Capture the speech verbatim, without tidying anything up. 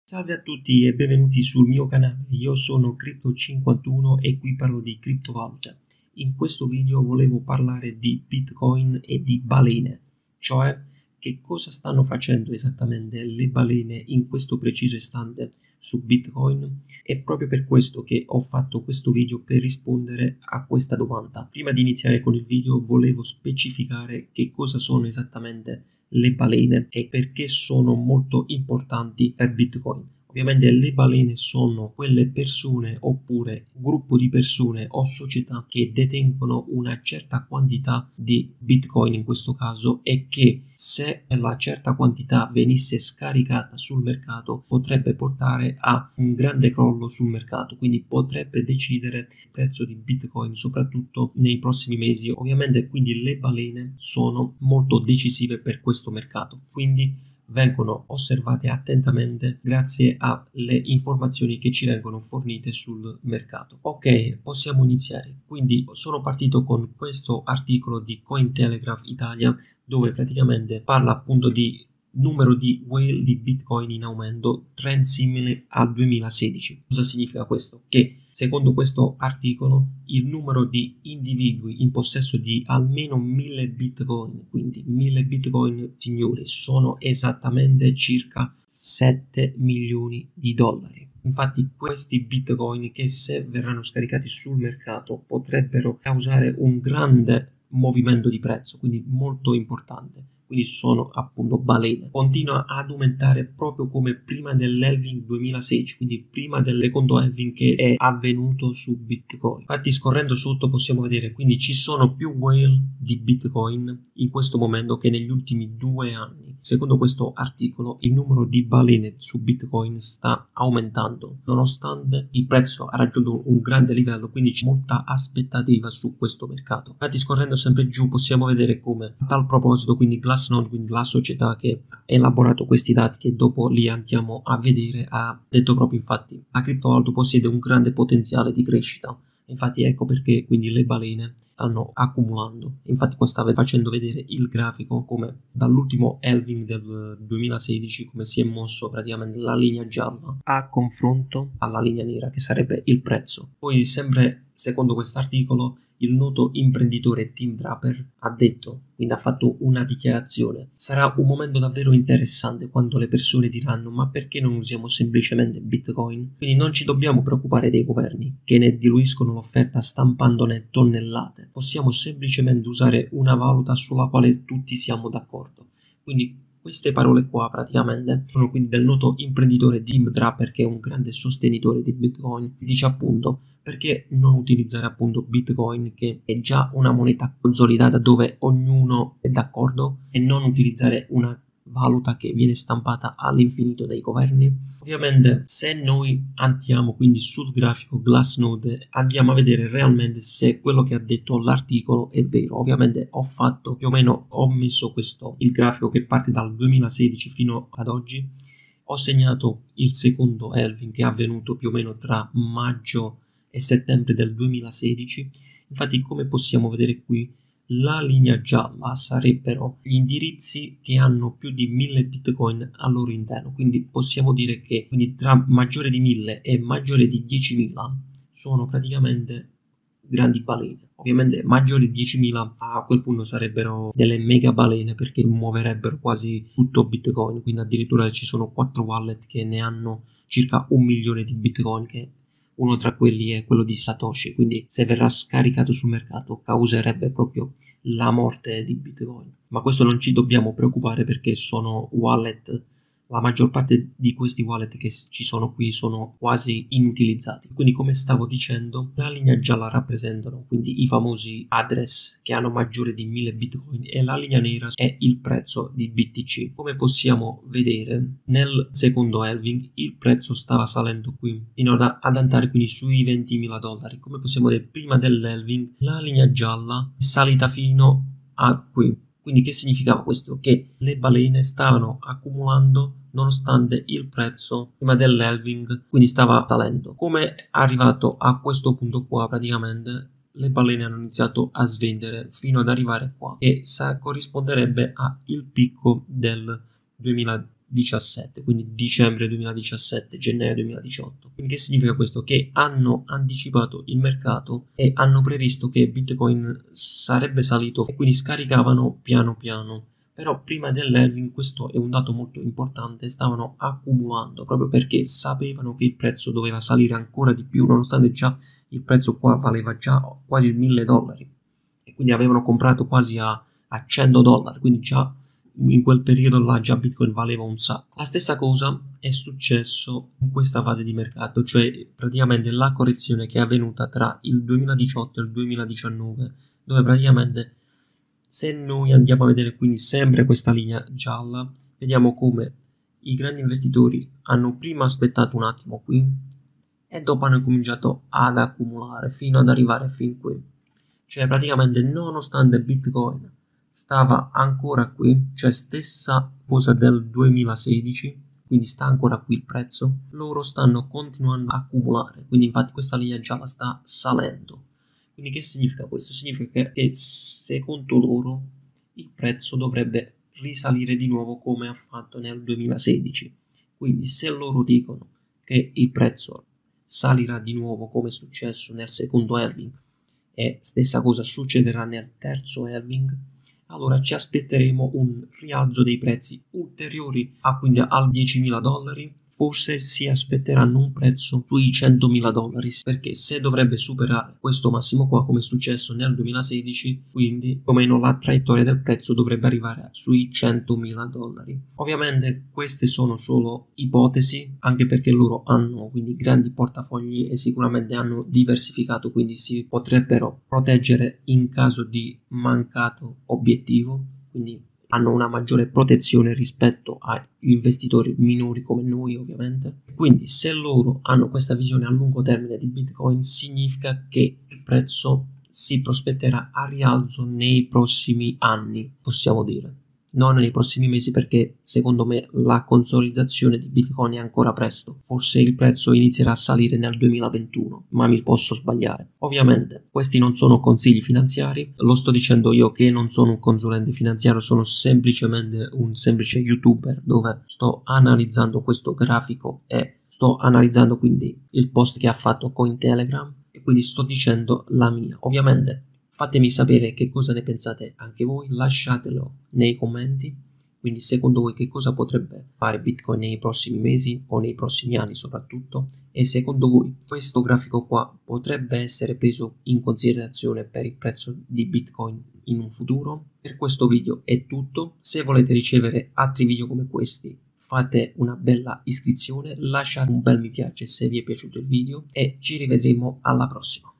Salve a tutti e benvenuti sul mio canale, io sono Crypto cinquantuno e qui parlo di criptovalute. In questo video volevo parlare di Bitcoin e di balene, cioè che cosa stanno facendo esattamente le balene in questo preciso istante su Bitcoin. È proprio per questo che ho fatto questo video, per rispondere a questa domanda. Prima di iniziare con il video volevo specificare che cosa sono esattamente le balene e perché sono molto importanti per Bitcoin. Ovviamente le balene sono quelle persone oppure gruppo di persone o società che detengono una certa quantità di Bitcoin in questo caso, e che se la certa quantità venisse scaricata sul mercato potrebbe portare a un grande crollo sul mercato, quindi potrebbe decidere il prezzo di Bitcoin soprattutto nei prossimi mesi. Ovviamente quindi le balene sono molto decisive per questo mercato, quindi vengono osservate attentamente grazie alle informazioni che ci vengono fornite sul mercato. Ok, possiamo iniziare. Quindi sono partito con questo articolo di Cointelegraph Italia, dove praticamente parla appunto di numero di whale di Bitcoin in aumento, trend simile al duemilasedici. Cosa significa questo? Che secondo questo articolo il numero di individui in possesso di almeno mille Bitcoin, quindi mille Bitcoin signori, sono esattamente circa sette milioni di dollari. Infatti questi Bitcoin, che se verranno scaricati sul mercato potrebbero causare un grande movimento di prezzo, quindi molto importante. Quindi sono appunto balene. Continua ad aumentare proprio come prima dell'halving duemilasedici, quindi prima del secondo halving che è avvenuto su Bitcoin. Infatti scorrendo sotto possiamo vedere, quindi ci sono più whale di Bitcoin in questo momento che negli ultimi due anni. Secondo questo articolo il numero di balene su Bitcoin sta aumentando nonostante il prezzo ha raggiunto un grande livello, quindi c'è molta aspettativa su questo mercato. Infatti scorrendo sempre giù possiamo vedere come a tal proposito, quindi Glassnode, quindi la società che ha elaborato questi dati che dopo li andiamo a vedere, ha detto proprio infatti la criptovaluta possiede un grande potenziale di crescita. Infatti ecco perché quindi le balene stanno accumulando. Infatti qua sta facendo vedere il grafico come dall'ultimo halving del duemilasedici come si è mosso praticamente la linea gialla a confronto alla linea nera, che sarebbe il prezzo. Poi sempre secondo quest'articolo il noto imprenditore Tim Draper ha detto, quindi ha fatto una dichiarazione: sarà un momento davvero interessante quando le persone diranno ma perché non usiamo semplicemente Bitcoin? Quindi non ci dobbiamo preoccupare dei governi che ne diluiscono l'offerta stampandone tonnellate, possiamo semplicemente usare una valuta sulla quale tutti siamo d'accordo. Quindi queste parole qua praticamente sono quindi del noto imprenditore Tim Draper, che è un grande sostenitore di Bitcoin. Dice appunto: perché non utilizzare appunto Bitcoin, che è già una moneta consolidata dove ognuno è d'accordo, e non utilizzare una valuta che viene stampata all'infinito dai governi? Ovviamente se noi andiamo quindi sul grafico Glassnode andiamo a vedere realmente se quello che ha detto l'articolo è vero. Ovviamente ho fatto più o meno, ho messo questo il grafico che parte dal duemilasedici fino ad oggi. Ho segnato il secondo halving che è avvenuto più o meno tra maggio e settembre del duemilasedici. Infatti come possiamo vedere qui la linea gialla sarebbero gli indirizzi che hanno più di mille Bitcoin al loro interno, quindi possiamo dire che quindi tra maggiore di mille e maggiore di diecimila sono praticamente grandi balene. Ovviamente maggiori di diecimila a quel punto sarebbero delle mega balene, perché muoverebbero quasi tutto Bitcoin, quindi addirittura ci sono quattro wallet che ne hanno circa un milione di Bitcoin, che uno tra quelli è quello di Satoshi, quindi se verrà scaricato sul mercato causerebbe proprio la morte di Bitcoin. Ma questo non ci dobbiamo preoccupare, perché sono wallet, la maggior parte di questi wallet che ci sono qui sono quasi inutilizzati. Quindi come stavo dicendo, la linea gialla rappresentano quindi i famosi address che hanno maggiore di mille Bitcoin, e la linea nera è il prezzo di B T C. Come possiamo vedere nel secondo halving il prezzo stava salendo qui fino ad, ad andare quindi sui ventimila dollari. Come possiamo vedere prima dell'halving la linea gialla è salita fino a qui. Quindi che significava questo? Che le balene stavano accumulando nonostante il prezzo prima dell'halving quindi stava salendo. Come è arrivato a questo punto qua, praticamente le balene hanno iniziato a svendere fino ad arrivare qua, e sa corrisponderebbe al picco del duemila duemiladiciassette, quindi dicembre duemiladiciassette, gennaio duemiladiciotto. Quindi che significa questo? Che hanno anticipato il mercato e hanno previsto che Bitcoin sarebbe salito e quindi scaricavano piano piano. Però prima dell'halving, questo è un dato molto importante, stavano accumulando proprio perché sapevano che il prezzo doveva salire ancora di più, nonostante già il prezzo qua valeva già quasi mille dollari e quindi avevano comprato quasi a, a cento dollari, quindi già in quel periodo là già Bitcoin valeva un sacco. La stessa cosa è successo in questa fase di mercato, cioè praticamente la correzione che è avvenuta tra il duemiladiciotto e il duemiladiciannove, dove praticamente se noi andiamo a vedere quindi sempre questa linea gialla, vediamo come i grandi investitori hanno prima aspettato un attimo qui e dopo hanno cominciato ad accumulare fino ad arrivare fin qui. Cioè praticamente nonostante Bitcoin stava ancora qui, cioè stessa cosa del duemilasedici, quindi sta ancora qui il prezzo, loro stanno continuando a accumulare, quindi infatti questa linea gialla sta salendo. Quindi che significa questo? Significa che secondo loro il prezzo dovrebbe risalire di nuovo come ha fatto nel duemilasedici. Quindi se loro dicono che il prezzo salirà di nuovo come è successo nel secondo halving e stessa cosa succederà nel terzo halving, allora ci aspetteremo un rialzo dei prezzi ulteriori a quindi al diecimila dollari. Forse si aspetteranno un prezzo sui centomila dollari, perché se dovrebbe superare questo massimo qua come è successo nel duemilasedici, quindi più o meno la traiettoria del prezzo dovrebbe arrivare sui centomila dollari. Ovviamente queste sono solo ipotesi, anche perché loro hanno quindi grandi portafogli e sicuramente hanno diversificato, quindi si potrebbero proteggere in caso di mancato obiettivo, quindi hanno una maggiore protezione rispetto agli investitori minori come noi ovviamente. Quindi se loro hanno questa visione a lungo termine di Bitcoin, significa che il prezzo si prospetterà a rialzo nei prossimi anni, possiamo dire. Non nei prossimi mesi, perché secondo me la consolidazione di Bitcoin è ancora presto. Forse il prezzo inizierà a salire nel duemilaventuno, ma mi posso sbagliare. Ovviamente questi non sono consigli finanziari, lo sto dicendo io che non sono un consulente finanziario, sono semplicemente un semplice youtuber dove sto analizzando questo grafico e sto analizzando quindi il post che ha fatto Cointelegraph e quindi sto dicendo la mia. Ovviamente fatemi sapere che cosa ne pensate anche voi, lasciatelo nei commenti, quindi secondo voi che cosa potrebbe fare Bitcoin nei prossimi mesi o nei prossimi anni soprattutto, e secondo voi questo grafico qua potrebbe essere preso in considerazione per il prezzo di Bitcoin in un futuro? Per questo video è tutto, se volete ricevere altri video come questi fate una bella iscrizione, lasciate un bel mi piace se vi è piaciuto il video e ci rivedremo alla prossima.